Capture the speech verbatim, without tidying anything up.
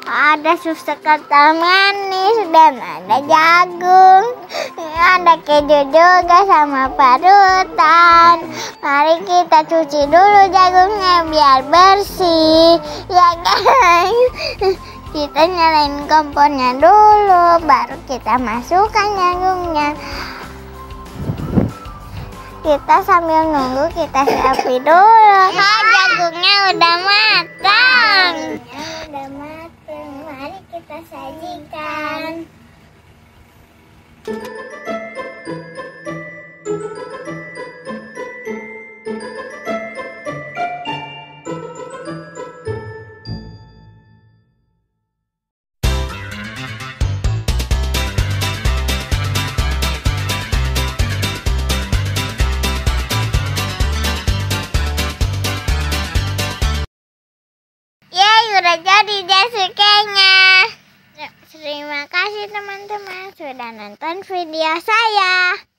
Ada susu kental manis dan ada jagung. Ada keju juga sama parutan. Mari kita cuci dulu jagungnya biar bersih. Ya guys, kita nyalain kompornya dulu, baru kita masukkan jagungnya. Kita sambil nunggu kita siapin dulu. Ah, jagungnya udah matang. Jagungnya udah matang. Mari kita sajikan. Udah jadi Jessicanya. Terima kasih teman-teman sudah nonton video saya.